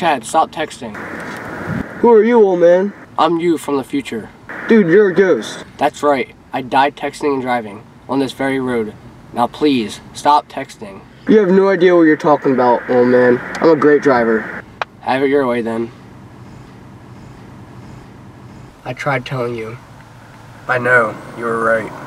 Chad, stop texting. Who are you, old man? I'm you from the future. Dude, you're a ghost. That's right. I died texting and driving on this very road. Now please, stop texting. You have no idea what you're talking about, old man. I'm a great driver. Have it your way then. I tried telling you. I know, you were right.